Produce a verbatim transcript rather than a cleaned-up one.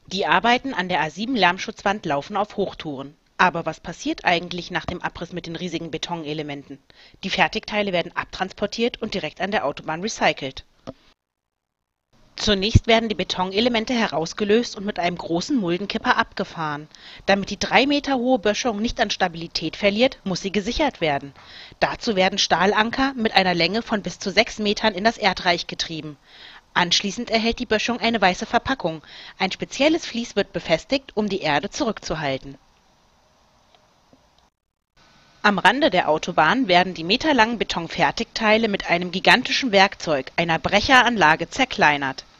Die Arbeiten an der A sieben Lärmschutzwand laufen auf Hochtouren. Aber was passiert eigentlich nach dem Abriss mit den riesigen Betonelementen? Die Fertigteile werden abtransportiert und direkt an der Autobahn recycelt. Zunächst werden die Betonelemente herausgelöst und mit einem großen Muldenkipper abgefahren. Damit die drei Meter hohe Böschung nicht an Stabilität verliert, muss sie gesichert werden. Dazu werden Stahlanker mit einer Länge von bis zu sechs Metern in das Erdreich getrieben. Anschließend erhält die Böschung eine weiße Verpackung. Ein spezielles Vlies wird befestigt, um die Erde zurückzuhalten. Am Rande der Autobahn werden die meterlangen Betonfertigteile mit einem gigantischen Werkzeug, einer Brecheranlage, zerkleinert.